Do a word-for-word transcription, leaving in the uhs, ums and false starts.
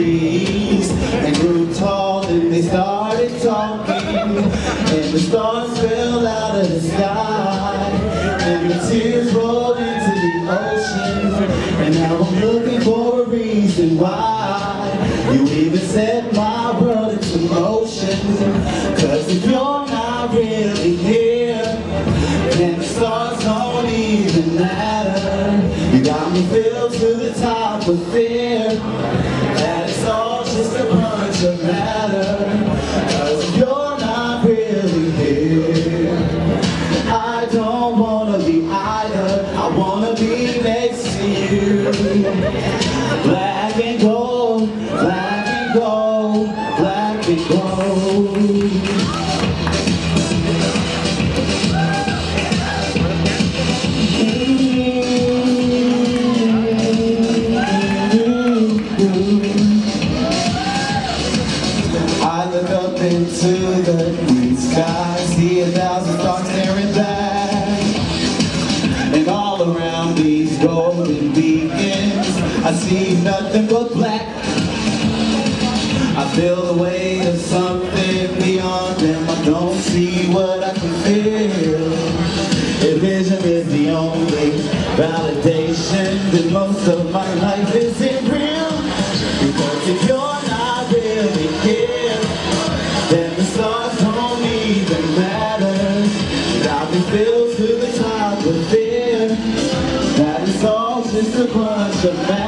trees and grew tall, and they started talking, and the stars fell out of the sky, and the tears rolled into the ocean, and now I'm looking for a reason why you even set my world into motion. Cause if you're not really here, and the stars don't even matter, you got me filled to the top with fear that it's all just a bunch of matter. Cause if you're not really here, I don't wanna be either. I wanna be next to you. Black and gold, black and gold, black and gold. I look up into the night sky, see a thousand stars staring back, and all around these golden beacons I see nothing but black. I feel the weight of something beyond them. I don't see what I can feel. If vision is the only validation, then most of my life isn't real. Because if you're not really here, then the stars don't even matter. I'll be filled to the top with fear that it's all just a bunch of matter.